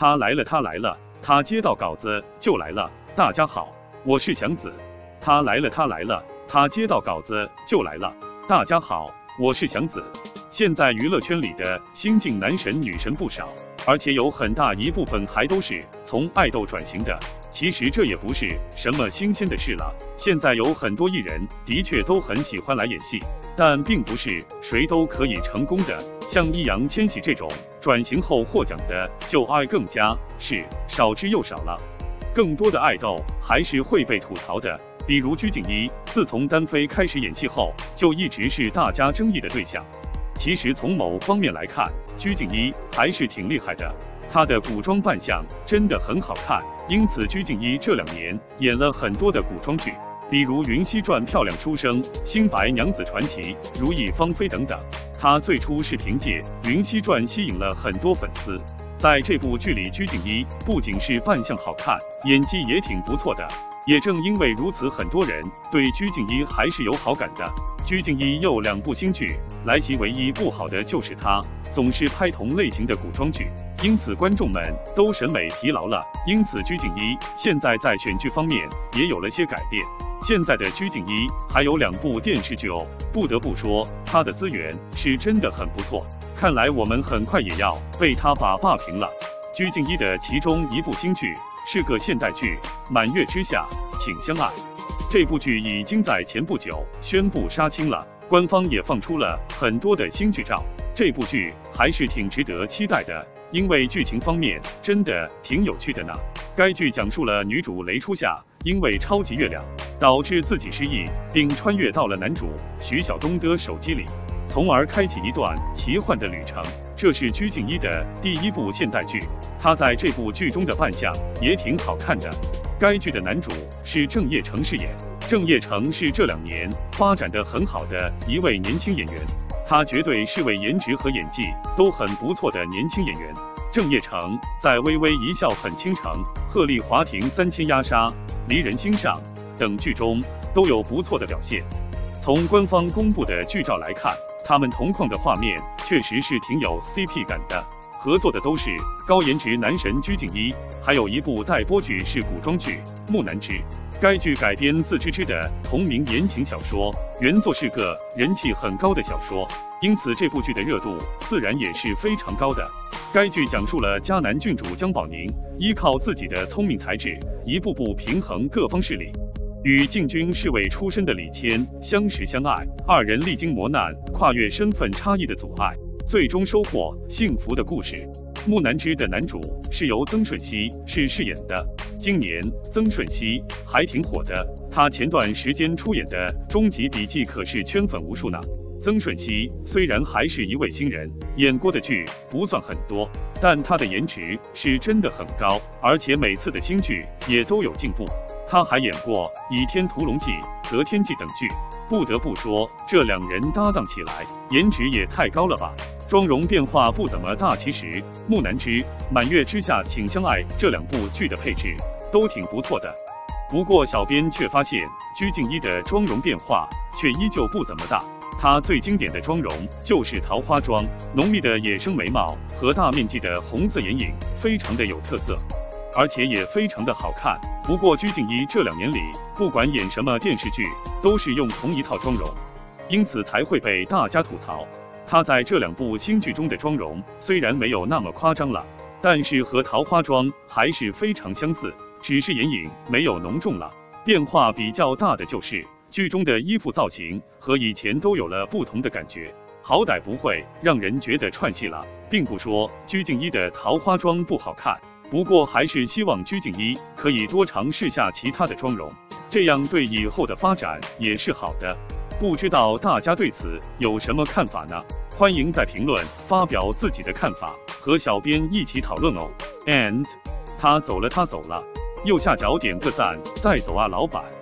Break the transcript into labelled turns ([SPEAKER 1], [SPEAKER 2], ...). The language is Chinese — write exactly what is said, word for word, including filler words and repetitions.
[SPEAKER 1] 他来了，他来了，他接到稿子就来了。大家好，我是祥子。他来了，他来了，他接到稿子就来了。大家好，我是祥子。现在娱乐圈里的新晋男神女神不少，而且有很大一部分还都是从爱豆转型的。其实这也不是什么新鲜的事了。现在有很多艺人的确都很喜欢来演戏，但并不是谁都可以成功的。像易烊千玺这种转型后获奖的就爱更加是少之又少了。更多的爱豆还是会被吐槽的，比如鞠婧祎，自从单飞开始演戏后，就一直是大家争议的对象。其实从某方面来看，鞠婧祎还是挺厉害的，她的古装扮相真的很好看，因此鞠婧祎这两年演了很多的古装剧，比如《云溪传》《漂亮书生》《新白娘子传奇》《如意芳菲》等等。她最初是凭借《云溪传》吸引了很多粉丝。在这部剧里，鞠婧祎不仅是扮相好看，演技也挺不错的。也正因为如此，很多人对鞠婧祎还是有好感的。鞠婧祎有两部新剧，来袭唯一不好的就是她总是拍同类型的古装剧，因此观众们都审美疲劳了。因此鞠婧祎现在在选剧方面也有了些改变。现在的鞠婧祎还有两部电视剧哦，不得不说她的资源是真的很不错。看来我们很快也要被她把霸屏了。鞠婧祎的其中一部新剧是个现代剧《满月之下，请相爱》。这部剧已经在前不久宣布杀青了，官方也放出了很多的新剧照。这部剧还是挺值得期待的，因为剧情方面真的挺有趣的呢。该剧讲述了女主雷初夏因为超级月亮导致自己失忆，并穿越到了男主徐晓东的手机里，从而开启一段奇幻的旅程。这是鞠婧祎的第一部现代剧，她在这部剧中的扮相也挺好看的。该剧的男主是郑业成饰演，郑业成是这两年发展得很好的一位年轻演员，他绝对是位颜值和演技都很不错的年轻演员。郑业成在《微微一笑很倾城》《鹤唳华亭三千鸦杀》《离人心上》等剧中都有不错的表现。从官方公布的剧照来看，他们同框的画面确实是挺有 C P 感的，合作的都是高颜值男神鞠婧祎。还有一部待播剧是古装剧《木南枝》，该剧改编自芝芝的同名言情小说，原作是个人气很高的小说，因此这部剧的热度自然也是非常高的。该剧讲述了迦南郡主姜宝宁依靠自己的聪明才智，一步步平衡各方势力，与禁军侍卫出身的李谦相识相爱，二人历经磨难，跨越身份差异的阻碍，最终收获幸福的故事。木南枝的男主是由曾舜晞是饰演的，今年曾舜晞还挺火的，他前段时间出演的《终极笔记》可是圈粉无数呢。曾舜晞虽然还是一位新人，演过的剧不算很多，但他的颜值是真的很高，而且每次的新剧也都有进步。他还演过《倚天屠龙记》《择天记》等剧，不得不说这两人搭档起来颜值也太高了吧。妆容变化不怎么大，其实《木南枝》《满月之下，请相爱》这两部剧的配置都挺不错的。不过小编却发现鞠婧祎的妆容变化却依旧不怎么大。她最经典的妆容就是桃花妆，浓密的野生眉毛和大面积的红色眼影，非常的有特色，而且也非常的好看。不过鞠婧祎这两年里，不管演什么电视剧，都是用同一套妆容，因此才会被大家吐槽。她在这两部新剧中的妆容虽然没有那么夸张了，但是和桃花妆还是非常相似，只是眼影没有浓重了。变化比较大的就是剧中的衣服造型和以前都有了不同的感觉，好歹不会让人觉得串戏了。并不说鞠婧祎的桃花妆不好看，不过还是希望鞠婧祎可以多尝试下其他的妆容，这样对以后的发展也是好的。不知道大家对此有什么看法呢？欢迎在评论发表自己的看法，和小编一起讨论哦。And 他走了，他走了，右下角点个赞，再走啊，老板。